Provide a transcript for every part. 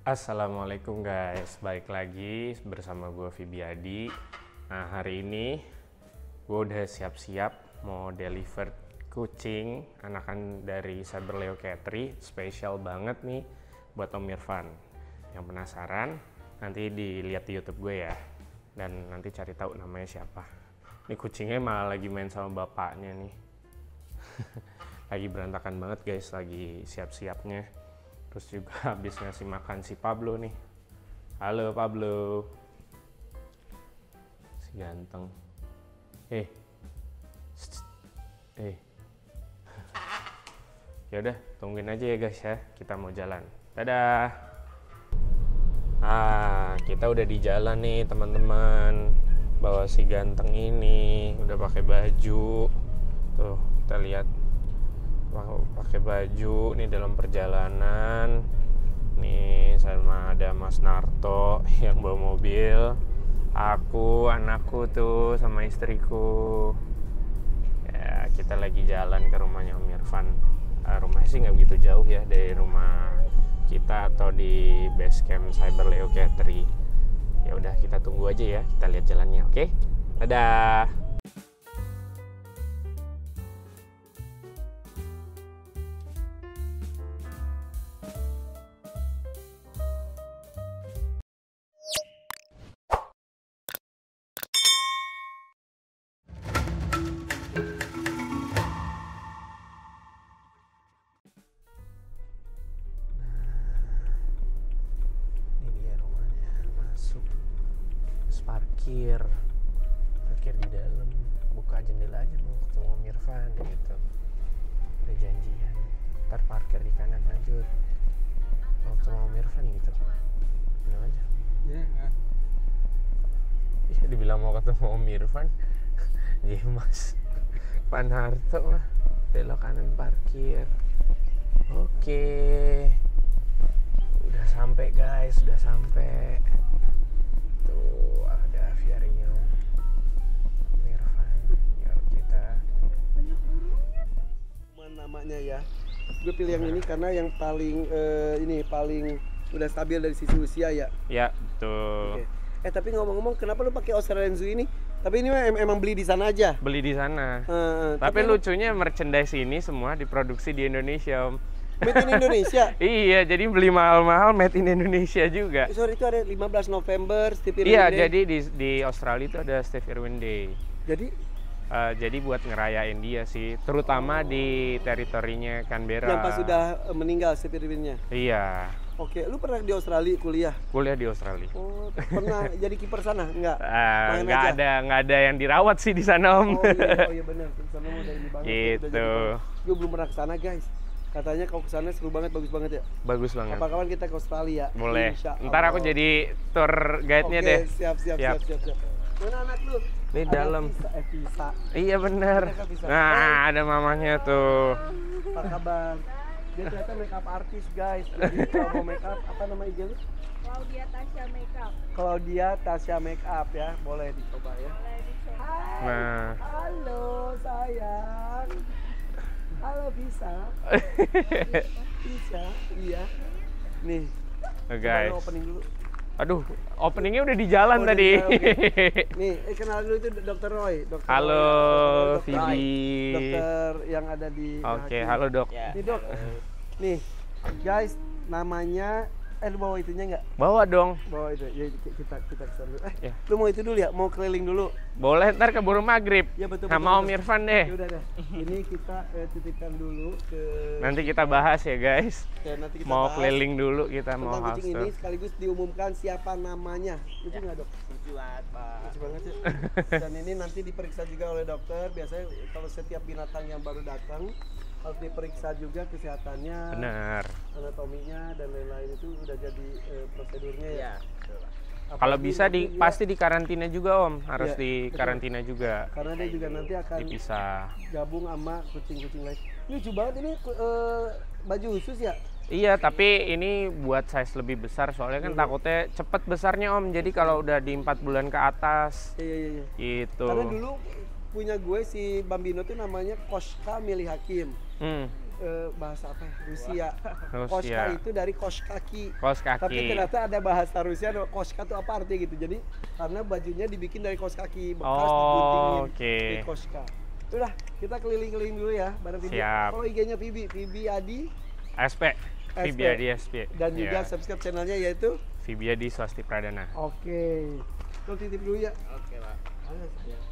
Assalamualaikum guys, balik lagi bersama gue Fibiadi. Nah hari ini gue udah siap-siap mau deliver kucing anakan dari Saber Leo Catry. Spesial banget nih buat Om Irfan. Yang penasaran nanti dilihat di YouTube gue ya, dan nanti cari tahu namanya siapa. Ini kucingnya malah lagi main sama bapaknya nih. Lagi berantakan banget guys, lagi siap-siapnya. Terus juga habis ngasih makan si Pablo nih. Halo Pablo. Si ganteng. Ya udah, tungguin aja ya guys ya. Kita mau jalan. Dadah. Kita udah di jalan nih teman-teman. Bawa si ganteng ini, udah pakai baju. Tuh, kita lihat. Pakai baju nih dalam perjalanan nih, sama ada Mas Narto yang bawa mobil, aku, anakku tuh sama istriku ya. Kita lagi jalan ke rumahnya Om Irfan. Rumahnya sih nggak begitu jauh ya dari rumah kita atau di base camp Saber Leo Catry. Ya udah, kita tunggu aja ya, kita lihat jalannya. Oke, dadah. Parkir di dalam, buka jendela aja mau ketemu Om Irfan gitu. Udah janjian, ntar parkir di kanan lanjut mau ketemu Om Irfan gitu. Bilang aja. Iya, dibilang mau ketemu Om Irfan. Mas Pak Narto lah, belok kanan parkir. Oke, udah sampai guys, udah sampai. Tuh ada aviarinya Om Irfan. Yuk kita. Namanya ya, gue pilih yang ini karena yang paling paling udah stabil dari sisi usia ya. Ya betul. Oke. Tapi ngomong-ngomong, kenapa lu pakai Australian Zoo ini? Tapi ini emang beli di sana aja. Beli di sana. Tapi lucunya merchandise ini semua diproduksi di Indonesia, Om. Made in Indonesia? Iya, jadi beli mahal-mahal made in Indonesia juga. Sorry, itu ada 15 November, Steve Irwin Day. Iya, jadi di Australia itu ada Steve Irwin Day. Jadi buat ngerayain dia sih, terutama di teritorinya Canberra. Yang pas sudah meninggal Steve Irwin-nya? Iya. Oke, lu pernah di Australia kuliah? Kuliah di Australia. Oh, pernah jadi kiper sana? Enggak? Nggak ada yang dirawat sih di sana, Om. Oh iya benar, di sana udah ini banget. Gitu. Gue belum pernah ke sana, guys. Katanya kalau kesana seru banget, bagus banget ya. Bagus banget. Kapan-kapan kita ke Australia. Boleh. Ntar aku jadi tour guide-nya deh. Siap. Mana anak lu? Di dalam. Visa. Iya bener. Nah, ada mamanya tuh. Apa kabar? Dia ternyata makeup artist, guys. Jadi kalau mau makeup, apa nama IG lu? Claudia Tasya Makeup. Claudia Tasya Makeup ya. Boleh dicoba ya. Boleh dicoba. Hai. Nah. Halo sayang. Halo Bisa. Bisa. Iya. Nih. Guys. Opening dulu. Aduh, openingnya udah di jalan tadi. Okay. Nih, kenalin dulu itu Dr. Roy. Halo, Roy. Vivi. Dokter yang ada di. Oke, halo dok. Nih dok. Nih, guys, namanya. Lu bawa itunya nggak? Bawa dong. Bawa itu. Ya kita kesana dulu. Ya. Lu mau itu dulu ya? Mau keliling dulu? Boleh, ntar keburu maghrib. Ya betul. Sama Om Irfan deh. Ya udah deh. Ini kita titipkan dulu ke. Nanti kita bahas ya guys. Ya, nanti kita mau bahas keliling dulu kita mau tentang kucing ini, house. sekaligus diumumkan siapa namanya. Lucu nggak dok? Lucu banget, Pak. Lucu banget sih. Dan ini nanti diperiksa juga oleh dokter. Biasanya kalau setiap binatang yang baru datang harus diperiksa juga kesehatannya, Benar. anatominya dan lain-lain, itu udah jadi prosedurnya ya. Kalau bisa pasti di karantina juga Om, Ya, harus di betul. karantina juga. Karena dia juga nanti akan Dipisah. gabung sama kucing-kucing lain. Lucu banget ini baju khusus ya. Iya, tapi ini buat size lebih besar soalnya kan takutnya cepet besarnya Om. Jadi kalau udah di 4 bulan ke atas. Iya. Gitu. Karena dulu punya gue si Bambino tuh namanya Koshka Milih Hakim. bahasa apa ya? Rusia. Rusia. Koska itu dari kos kaki. Kos kaki. Tapi ternyata ada bahasa Rusia, koska itu apa artinya gitu. Jadi karena bajunya dibikin dari kos kaki, bekas diguntingin oke. di koska. Udah, kita keliling-keliling dulu ya bareng Vivi. Siap. Kalau IG-nya Vivi Adi SP. Vibiadi SP. dan juga Ya. subscribe channelnya yaitu Vibiadi Swasti Pradana. oke. Lo titip dulu ya. Oke, Pak. Ayo sayang.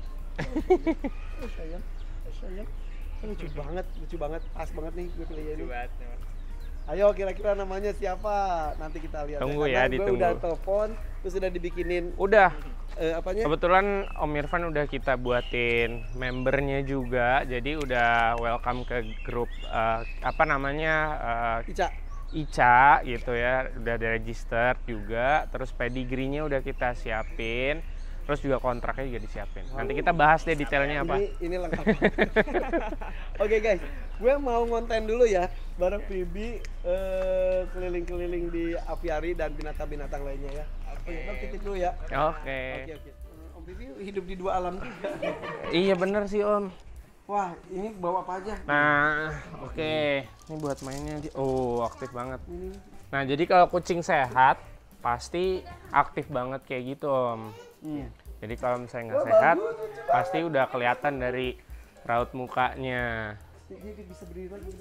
Sayang. Lucu banget, pas banget nih gue pilih ini. Buat nih, Mas. Ayo kira-kira namanya siapa? Nanti kita lihat. Tunggu Karena ya, gue ditunggu. udah telepon, terus udah dibikinin Udah. apanya? Kebetulan Om Irfan udah kita buatin membernya juga, jadi udah welcome ke grup apa namanya Ica. Ica gitu ya, udah register juga, terus pedigree-nya udah kita siapin, terus juga kontraknya juga disiapin. Nanti kita bahas deh detailnya apa. Ini lengkap. Oke guys, gue mau ngonten dulu ya bareng Vivi keliling-keliling di apiari dan binatang-binatang lainnya ya. Oke, lo titip dulu ya. Oke. Oke. Om Vivi hidup di dua alam juga. Iya bener sih Om. Wah, ini bawa apa aja? Nah, oke. Ini buat mainnya. Oh, aktif banget. Ini. Nah, jadi kalau kucing sehat pasti aktif banget kayak gitu Om. Jadi kalau misalnya nggak sehat, pasti udah kelihatan dari raut mukanya. Dia bisa berdiri lagi.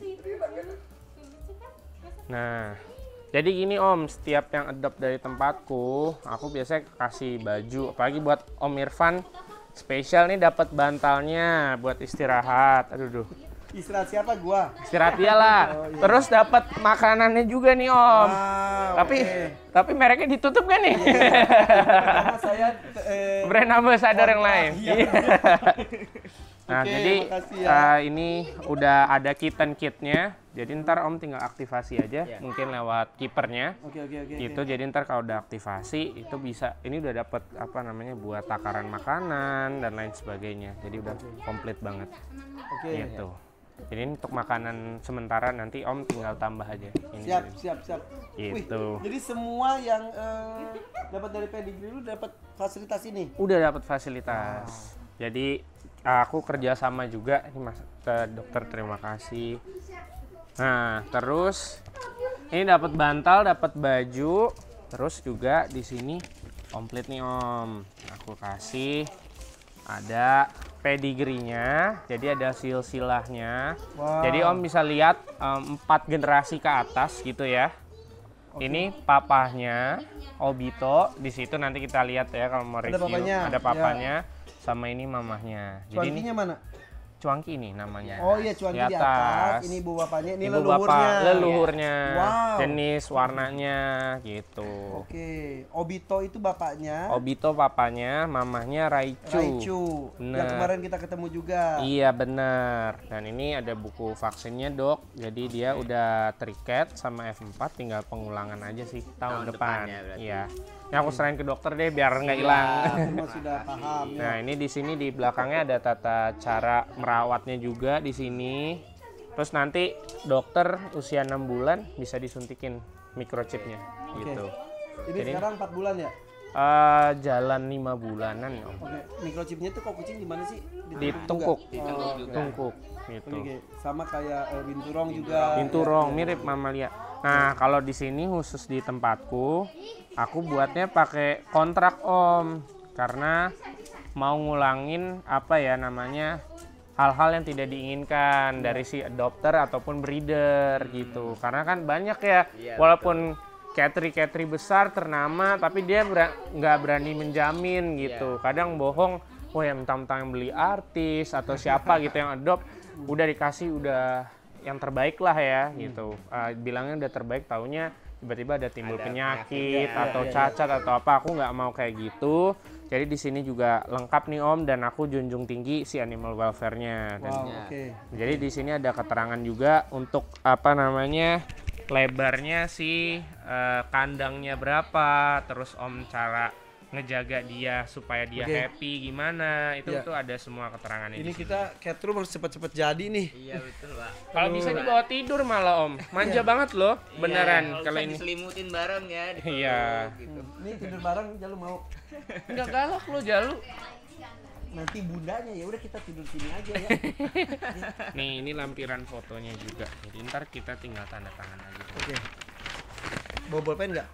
Nah, jadi gini Om, setiap yang adopt dari tempatku, aku biasanya kasih baju. Apalagi buat Om Irfan, spesial nih dapat bantalnya buat istirahat. Aduh. Istirahat siapa? Gua. Istirahat dia lah. Oh, iya. Terus dapat makanannya juga nih Om. Wow, Tapi mereknya ditutup kan nih? Karena saya Brand ambassador yang kontrak, lain. iya. Nah, Oke, jadi makasih ya. ini udah ada kitnya. Jadi ntar Om tinggal aktivasi aja, mungkin lewat kipernya. Oke. Gitu. Jadi ntar kalau udah aktivasi itu bisa. Ini udah dapat apa namanya buat takaran makanan dan lain sebagainya. Jadi udah komplit banget. Oke. Gitu. Jadi ini untuk makanan sementara nanti Om tinggal tambah aja. Ini Siap. Wih, Gitu. jadi semua yang dapat dari pedigree lu dapat fasilitas ini. Udah dapat fasilitas. Jadi aku kerjasama juga ini Mas ke dokter, terima kasih. Nah, terus ini dapat bantal, dapat baju, terus juga di sini komplit nih Om. Aku kasih ada pedigree-nya, jadi ada silsilahnya. Wow. Jadi Om bisa lihat 4 generasi ke atas gitu ya. Ini papahnya Obito, di situ nanti kita lihat ya kalau mau review. Ada papanya, sama ini mamahnya. Jadi ini Cuankinya mana? Cuanki ini namanya. Oh iya, cuanki di atas. Ini ibu bapaknya, ini Ibu leluhurnya. bapak, leluhurnya, Wow. jenis warnanya gitu. Oke, Obito itu bapaknya. Obito papanya, mamahnya Raichu. Yang Bener. kemarin kita ketemu juga. Iya bener. Dan ini ada buku vaksinnya dok. Jadi dia udah terikat sama F4, tinggal pengulangan aja sih tahun depan. depannya berarti. Iya. Ini aku serahin ke dokter deh biar nggak hilang. Semua sudah paham ya. Nah ini di sini di belakangnya ada tata cara merawatnya juga di sini. Terus nanti dokter usia 6 bulan bisa disuntikin microchipnya gitu. Ini Jadi- sekarang 4 bulan ya? Jalan 5 bulanan Om. Oke, microchipnya tuh kok kucing di mana sih? Di tungkuk tungkuk, juga? Oh, oke. tungkuk gitu. Oke, sama kayak binturong juga. Binturong mirip mamalia. Nah kalau di sini khusus di tempatku, aku buatnya pakai kontrak Om, karena mau ngulangin apa ya namanya hal-hal yang tidak diinginkan dari si adopter ataupun breeder gitu. Karena kan banyak ya, walaupun catry besar ternama, tapi dia nggak berani menjamin gitu. Kadang bohong, oh ya mentang-mentang beli artis atau siapa gitu yang adopt, udah dikasih udah yang terbaik lah ya gitu. Bilangnya udah terbaik, taunya tiba-tiba ada timbul penyakit atau cacat atau apa. Aku nggak mau kayak gitu. Jadi di sini juga lengkap nih Om, dan aku junjung tinggi si animal welfare-nya. Dan Wow, oke. jadi di sini ada keterangan juga untuk apa namanya lebarnya si kandangnya berapa, terus Om cara ngejaga dia supaya dia Oke. happy gimana, itu Ya. tuh ada semua keterangannya. Ini di sini. kita cat room harus cepet-cepet jadi nih. Iya betul Pak. Kalau bisa dibawa tidur malah Om, manja banget loh, beneran kalau ini. Diselimutin bareng ya. Iya. Gitu. Ini tidur bareng, Jalu mau. Enggak galak lo Jalu. nanti bundanya ya udah kita tidur sini aja ya. Nih, ini lampiran fotonya juga. Jadi ntar kita tinggal tanda tangan aja. Oke. Bawa bolpen nggak?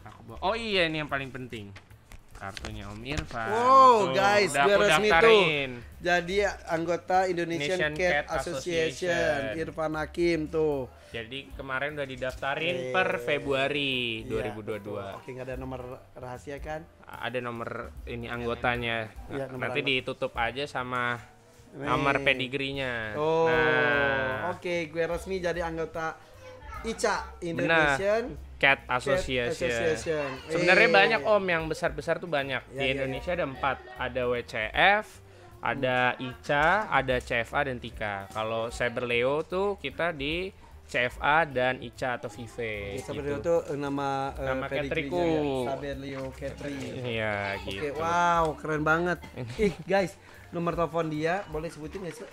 Oh iya, ini yang paling penting. Kartunya Om Irfan. Wow, Tuh, guys, udah gue aku resmi tuh. daftarin. Jadi anggota Indonesian Indonesian Cat Cat Association, Association. Irfan Hakim tuh. Jadi kemarin udah didaftarin per Februari Iya, 2022. betul. Oke, nggak ada nomor rahasia kan? Ada nomor ini anggotanya. Iya, nomor Nanti anggota. ditutup aja sama Nih. nomor pedigrinya. Oh, Nah, oke, gue resmi jadi anggota ICA Indonesian Cat Cat Association. Sebenarnya banyak Om, yang besar-besar tuh banyak. Ya, Di ya, Indonesia ada 4. Ada WCF, ada ICA, ada CFA dan TIKA. Kalau Cyberleo tuh kita di CFA dan ICA atau Vive. Saberleo gitu. tuh nama Nama pedigrinya Catriku. ya, Saberleo Catri. Iya Oke, gitu. wow, keren banget. Ih, guys, nomor telepon dia boleh sebutin nggak sih?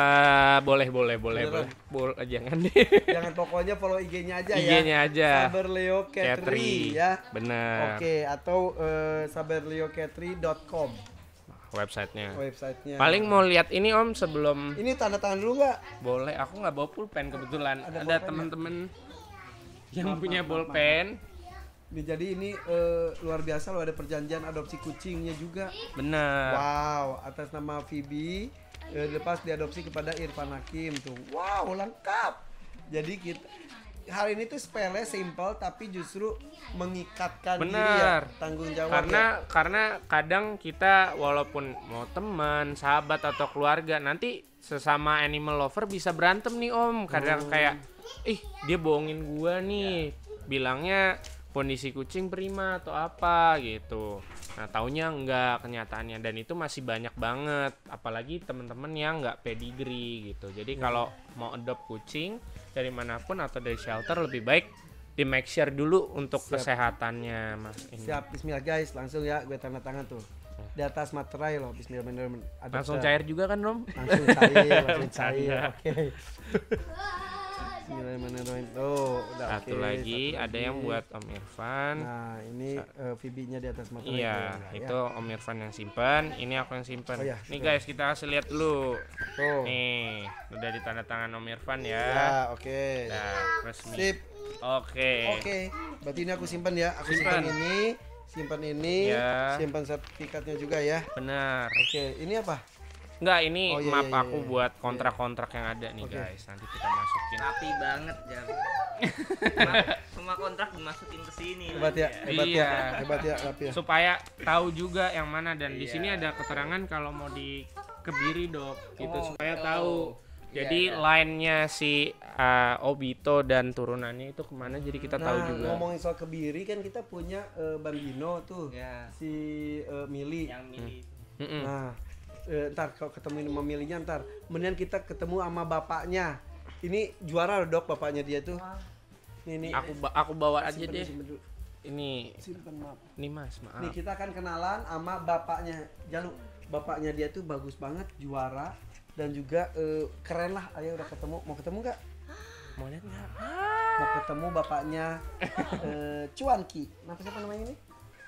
Boleh. Beneran? Jangan deh. Jangan pokoknya follow IG-nya aja ya. IG-nya aja. Saberleo Catri Catri. ya. Bener. Oke, atau saberleocatri.com Websitenya. websitenya. Paling mau lihat ini Om sebelum Ini tanda tangan dulu nggak? boleh. Aku nggak bawa pulpen kebetulan. Ada Ada bolpen temen-temen yang punya bolpen. Nih, jadi ini luar biasa loh, ada perjanjian adopsi kucingnya juga. Bener. Wow, atas nama Phoebe lepas diadopsi kepada Irfan Hakim tuh. Wow, lengkap. Jadi kita hal ini tuh sepele, simple, tapi justru mengikatkan diri ya, Bener. tanggung jawab Karena kadang kita walaupun mau teman, sahabat atau keluarga, nanti sesama animal lover bisa berantem nih Om. Kadang kayak dia bohongin gua nih. Bilangnya kondisi kucing prima atau apa gitu. Nah, taunya enggak kenyataannya, dan itu masih banyak banget, apalagi teman-teman yang enggak pedigree gitu. Jadi kalau mau adopt kucing dari manapun atau dari shelter, lebih baik di make sure dulu untuk Siap. kesehatannya Mas. Ini. Siap, bismillah guys, langsung ya gue tanda tangan tuh. Di atas materai loh, bismillah. Langsung cair juga kan Om? Langsung cair, langsung cair. Bercanda. Oke. Bismillahirrahmanirrahim. Tuh, udah Satu oke, lagi satu ada lagi. yang buat Om Irfan. Nah, ini Phoebe-nya di atas materai. Iya, boleh nggak ya? itu Om Irfan yang simpan, ini aku yang simpan. Oh iya, Nih betul. guys, kita kasih lihat dulu. Tuh. Nih, udah ditanda tangan Om Irfan Ya, ya. oke. Nah, resmi. Sip. Oke. Oke, berarti ini aku simpan ya. Aku simpan ini, Ya. simpan sertifikatnya juga ya. Benar. Oke, ini apa? Enggak, ini Oh, iya, map iya, aku iya. buat kontrak-kontrak yang ada nih Oke. guys. Nanti kita masukin. Rapi banget Jam. Semua kontrak dimasukin ke sini. Hebat ya, hebat Iya. ya, hebat ya, rapi ya. Supaya tahu juga yang mana, dan di Iya. sini ada keterangan kalau mau dikebiri Dok, gitu Oh, supaya oh. tahu. Jadi Iya, iya. line-nya si Obito dan turunannya itu kemana, jadi kita tahu Nah, juga. ngomongin soal kebiri kan kita punya Bang Dino tuh, Ya. si Mili. Yang milih. Mm-mm. Nah, ntar kalau ketemu sama Milinya ntar, mendingan kita ketemu sama bapaknya. Ini juara loh Dok, bapaknya dia tuh. Nih, Aku bawa aja simpen, deh. simpen dulu. Ini Simpen, maaf. nih Mas, maaf. Nih kita akan kenalan sama bapaknya. Jalu, bapaknya dia tuh bagus banget, juara dan juga keren lah. Ayo udah ketemu, mau ketemu nggak? Mau lihat nggak? Mau ketemu bapaknya Cuanki. Nama siapa namanya ini?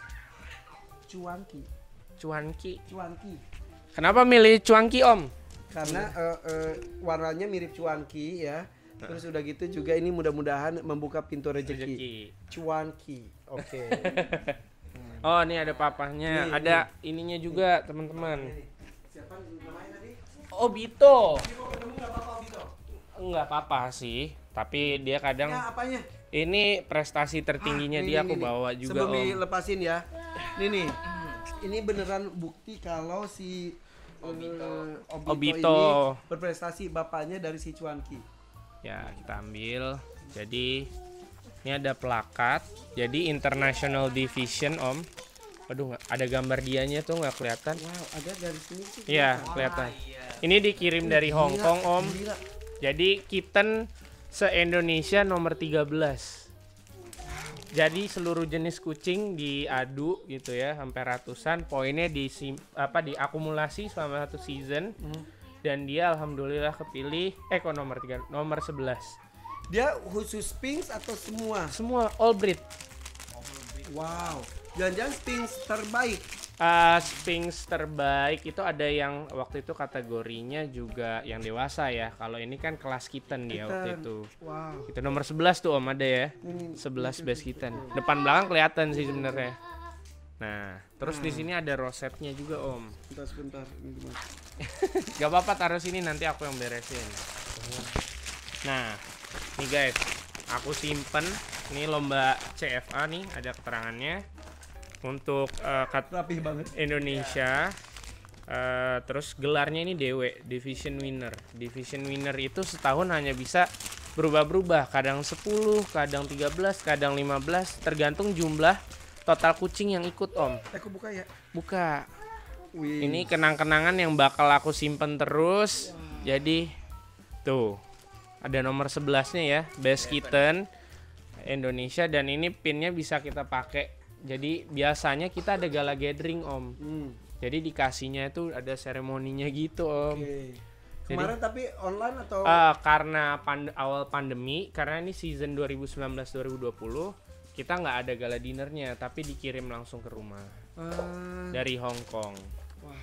Cuanki. Cuanki. Kenapa milih Cuanki Om? Karena warnanya mirip Cuanki ya. Terus udah gitu juga ini mudah-mudahan membuka pintu rezeki. Rezeki. Cuanki. Oke. Oh, ini ada papahnya, Nih, ada ininya juga teman-teman. Siapa namanya tadi? Obito. Ini mau ketemu nggak Bapak Obito? Enggak apa-apa sih, tapi dia kadang Ya apanya? ini prestasi tertingginya dia aku Nih. bawa juga Sebelum Om. dilepasin ya. Nih. Ini beneran bukti kalau si Obito ini berprestasi, bapaknya dari si Cuanki. Ya, kita ambil. Jadi ini ada plakat. Jadi International Division Om. Waduh, ada gambar dianya tuh nggak kelihatan. Wow, ada dari sini sih. Iya, kelihatan. Ini dikirim dari Hong Kong Om. Gila. Jadi kitten se-Indonesia nomor 13. Jadi seluruh jenis kucing diadu gitu ya, sampai ratusan. Poinnya diakumulasi selama satu season. Dan dia alhamdulillah kepilih kok nomor 11. Dia khusus Sphinx atau semua? Semua all breed. Wow. Jangan-jangan Sphinx terbaik. Sphinx terbaik itu ada yang waktu itu kategorinya juga yang dewasa ya. Kalau ini kan kelas kitten dia waktu itu. Wow. Itu nomor 11 tuh Om ada ya. Ini 11 base kitten. Depan belakang kelihatan sih sebenarnya. Nah, terus di sini ada rosetnya juga Om. sebentar ini gimana? Gak apa-apa taruh sini nanti aku yang beresin. Nah, nih guys, aku simpen. Ini lomba CFA nih, ada keterangannya untuk Rapih banget. Indonesia. Terus gelarnya ini DW, Division Winner. Division Winner itu setahun hanya bisa berubah-berubah, kadang 10, kadang 13, kadang 15, tergantung jumlah total kucing yang ikut Om. Aku buka ya. Buka. Wih. Ini kenang-kenangan yang bakal aku simpen terus. Jadi tuh ada nomor 11-nya ya, Best Kitten Indonesia, dan ini pinnya bisa kita pakai. Jadi biasanya kita ada gala gathering Om. Jadi dikasihnya itu ada seremoninya gitu Om. Oke. Kemarin tapi online atau? Karena awal pandemi, karena ini season 2019-2020, kita nggak ada gala dinernya, tapi dikirim langsung ke rumah dari Hong Kong. Wah.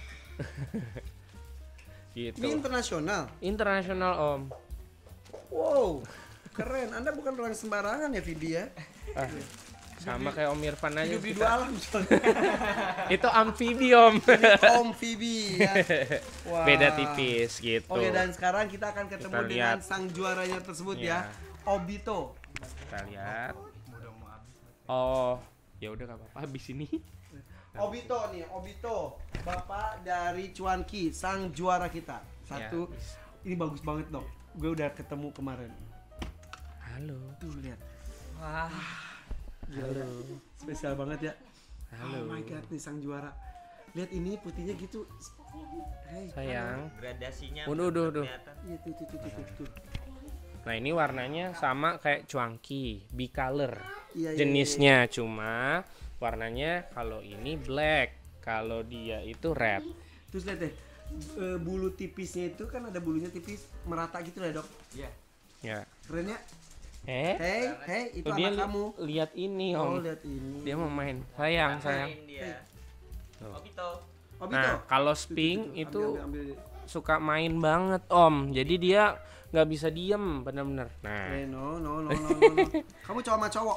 Gitu. Ini internasional. Internasional Om. Wow, keren. Anda bukan orang sembarangan ya, Vidi ya? Sama kayak Om Irfan aja. Hidup di kita. dua alam soalnya. Itu amfibi Om. Om Vibi ya. Wah. Beda tipis gitu. Oke, dan sekarang kita akan ketemu Kita dengan lihat. sang juaranya tersebut Iya. ya, Obito. Kita lihat. Oh, ya udah gak apa-apa habis ini. Obito nih, Obito, bapak dari Cuanki, sang juara kita. Satu, ini bagus banget dong. Gue udah ketemu kemarin. Halo. Tuh lihat. Wah, Halo. Spesial banget ya. Halo. Oh my god, nih sang juara. Lihat ini putihnya gitu. Hey, Sayang. gradasinya Udah. kelihatan. Iya tuh. Nah, ini warnanya sama kayak cuanki, bicolor. Iya, Jenisnya cuma warnanya kalau ini black, kalau dia itu red. Terus lihat deh, bulu tipisnya itu kan ada bulunya tipis merata gitu lah dok. Iya. Ya. Keren ya. Hey, itu Tuh dia anak kamu. lihat ini Oh Om. lihat ini. Dia mau main. Sayang. Main dia. Tuh. Obito. Obito. Nah, kalau Sphinx Tuh, itu ambil. suka main banget Om. Jadi dia nggak bisa diem bener-bener. Nah, No. Kamu cowok sama cowok.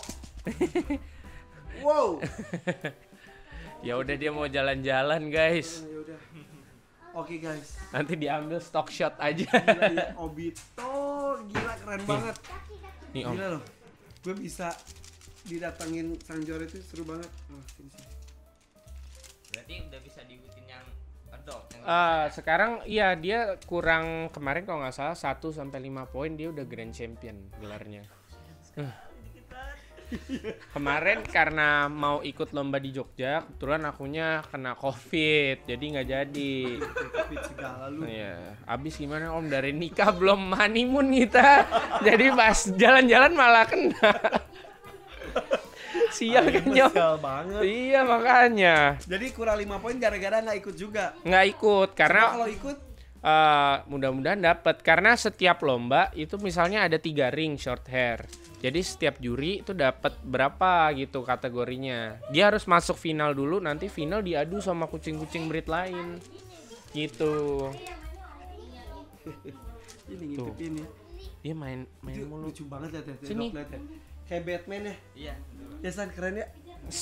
Wow. ya udah dia mau jalan-jalan guys. Ya udah. Oke guys. Nanti diambil stock shot aja. Gila ya, Obito, gila keren banget. Nih Om. Gila loh. Gue bisa didatengin sang juara itu seru banget. Oh, sini. Berarti udah bisa diikutin yang adult. Sekarang iya dia kurang kemarin kalau nggak salah 1 sampai 5 poin dia udah grand champion gelarnya. Kemarin karena mau ikut lomba di Jogja, kebetulan akunya kena COVID, jadi nggak jadi. Covid segala lu. Iya, abis gimana Om dari nikah belum honeymoon kita, jadi pas jalan-jalan malah kena. Sial kan Jom. Spesial banget. Iya makanya Jadi kurang 5 poin gara-gara nggak ikut juga. nggak ikut Karena karena kalau ikut mudah-mudahan dapat karena setiap lomba itu misalnya ada 3 ring short hair. Jadi setiap juri itu dapat berapa gitu kategorinya. Dia harus masuk final dulu, nanti final diadu sama kucing-kucing breed lain. Gitu. ini ngintipin ya. Dia main Itu mulu. lucu banget ya Teh. Sini. Dok, lihat ya. Kayak Batman ya. Iya. Ya San keren ya.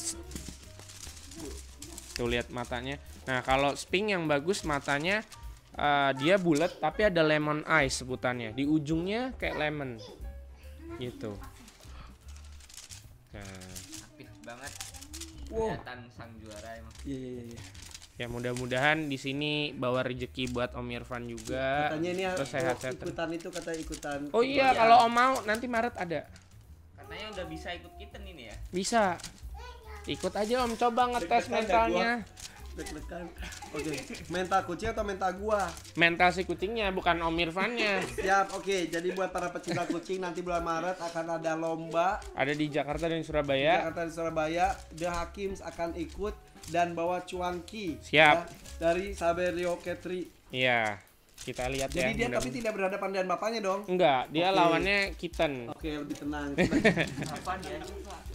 Tuh lihat matanya. Nah, kalau Sphinx yang bagus matanya dia bulat tapi ada lemon eyes sebutannya. Di ujungnya kayak lemon. Gitu. Nah, Aktif banget. Wow. Kelihatan sang juara emang. Iya. ya mudah-mudahan di sini bawa rezeki buat Om Irfan juga. Katanya ini Terus sehat-sehat. ikutan itu kata ikutan. Oh iya, Iya. kalau Om mau nanti Maret ada. Katanya udah bisa ikut kitten ini ya. Bisa. Ikut aja Om, coba ngetes Deg-degan mentalnya. Deg-degan. Oke, mental kucing atau mental gua? Mental si kucingnya bukan Om Irfannya. Siap, oke. Jadi buat para pecinta kucing nanti bulan Maret akan ada lomba Ada di Jakarta dan di Surabaya. Jakarta dan Surabaya. The Hakims akan ikut dan bawa cuanki. Siap. Dari Saberio Ketri. Iya. Kita lihat Jadi ya. dia tapi tidak berhadapan dengan bapaknya dong. Enggak, dia Oke. lawannya kitten. Oke, lebih tenang. Apaan dia?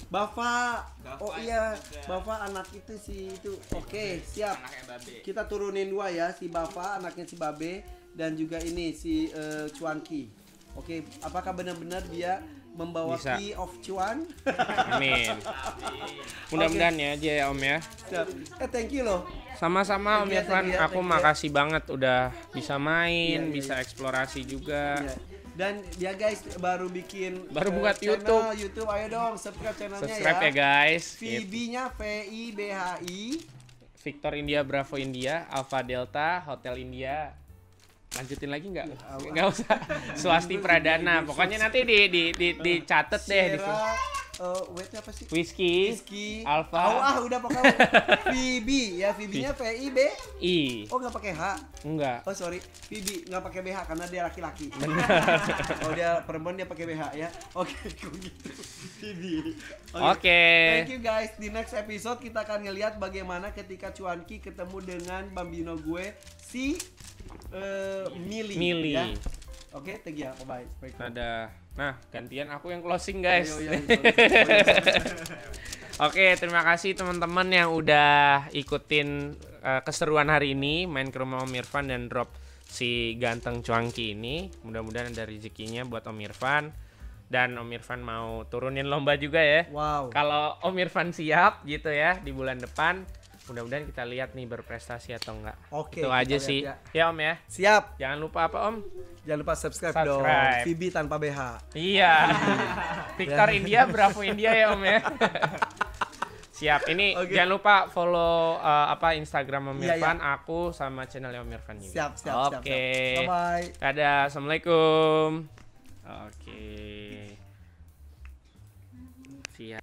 Bapak. Bapak Oh iya, juga. Bapak anak itu si itu. Oke, siap. Anaknya Babe. Kita turunin 2 ya, si Bapak anaknya si Babe dan juga ini si Cuanki. Oke, apakah benar-benar dia membawa Bisa. key of Cuan? Amin. Mudah-mudahan ya aja ya Om ya. Siap. Thank you loh. Sama-sama Om Thank you, Irfan, thank you, aku thank you. makasih banget udah bisa main, Iya, iya, bisa iya. eksplorasi juga. Ya. Dan dia guys baru bikin Baru buat channel YouTube. Ayo dong subscribe channelnya Subscribe ya guys. VB-nya VIBHI. Victor India Bravo India, Alpha Delta Hotel India. Lanjutin lagi nggak? Nggak usah. Swasti Pradana. Pokoknya nanti dicatat deh di sini. Sierra, weightnya apa sih? Whiskey, Whiskey. Alpha. Udah pokoknya VB ya, VB-nya VIB. I. Oh nggak pakai H. Enggak. Oh sorry, VB nggak pakai BH karena dia laki-laki. Oh dia perempuan dia pakai BH ya. Oke, kok gitu. VB. Oke. Thank you guys. Di next episode kita akan ngelihat bagaimana ketika Cuanki ketemu dengan Bambino gue si Mili. Mili. Ya. Oke, thank you. Bye bye. Ada. Nah, gantian aku yang closing guys. Ayo, sorry. Oke, terima kasih teman-teman yang udah ikutin keseruan hari ini main ke rumah Om Irfan dan drop si ganteng Cuanki ini. Mudah-mudahan ada rezekinya buat Om Irfan dan Om Irfan mau turunin lomba juga ya. Wow. Kalau Om Irfan siap gitu ya di bulan depan, mudah-mudahan kita lihat nih berprestasi atau enggak. Oke, Itu kita aja lihat sih. ya. Ya Om ya. Siap. Jangan lupa apa Om? Jangan lupa subscribe, Subscribe. dong. VB tanpa BH. Iya. Victor India, Bravo India ya Om ya. Siap. Ini Oke. jangan lupa follow Instagram Om Iya, Irfan, aku sama channel Om Irfan juga. Siap, siap, siap. Oke. Bye bye. Dadah, assalamualaikum. Oke. Siap.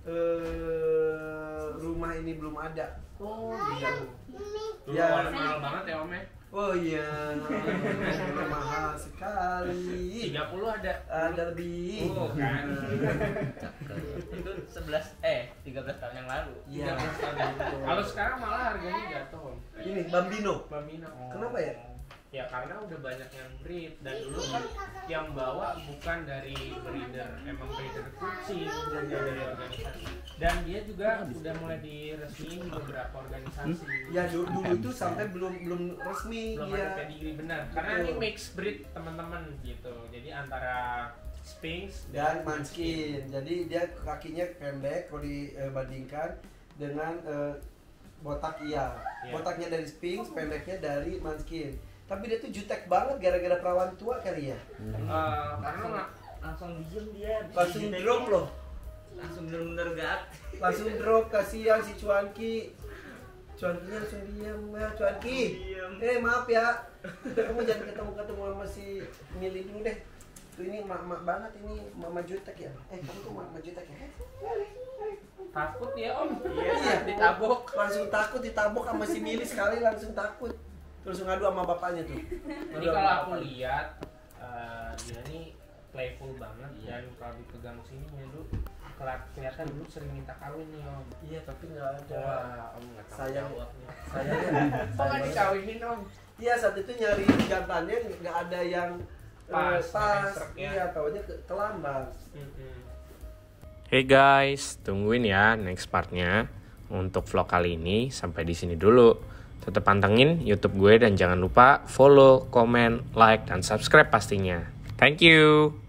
Rumah ini belum ada. Oh iya. Dulu Ya. mahal banget ya Om ya. Oh iya. Mahal sekali. 30 ada. Ada lebih. Oh, kan. Itu 13 tahun yang lalu. Iya. Kalau sekarang malah harganya jatuh Om. Ini Bambino. Bambino. Kenapa ya? Ya karena udah banyak yang breed dan dulu kan yang bawa bukan dari breeder, emang breeder kucing dan dari organisasi. Dan dia juga udah mulai diresmiin di beberapa organisasi. Ya dulu itu sampai belum resmi Belum ya. ada pedigree benar. Karena ini mix breed teman-teman gitu. Jadi antara Sphinx Dan Munchkin. Jadi dia kakinya pendek kalau dibandingkan dengan botak iya. Iya. Botaknya dari Sphinx, pendeknya dari Munchkin. Tapi dia tuh jutek banget gara-gara perawan tua kali ya. karena Langsung diem dia. Langsung drop loh. Langsung bener-bener gak. Langsung drop, kasihan si Cuanki. Cuankinya langsung diam ya, Cuanki. Diem. Maaf ya. Kamu jangan ketemu sama si Mili dulu deh. Tuh ini mak banget ini mama jutek ya. Kamu tuh mama jutek ya. takut ya Om. Iya. Ditabok. Langsung takut ditabok sama si Mili sekali langsung takut. Terus ngadu sama bapaknya tuh. Ini kalau aku lihat dia nih playful banget dan kalau dipegang sini dulu kelihatan dulu sering minta kawin nih Om. Iya tapi nggak ada. Wah, Om nggak tahu Sayang. jawabnya. Sayangnya. Kok nggak dikawinin Om? Iya saat itu nyari jantannya nggak ada yang Pas, pas. serak ya. Iya taunya terlambat. Hey guys, tungguin ya next partnya. Untuk vlog kali ini sampai di sini dulu. Tetap pantengin YouTube gue dan jangan lupa follow, comment, like, dan subscribe pastinya. Thank you.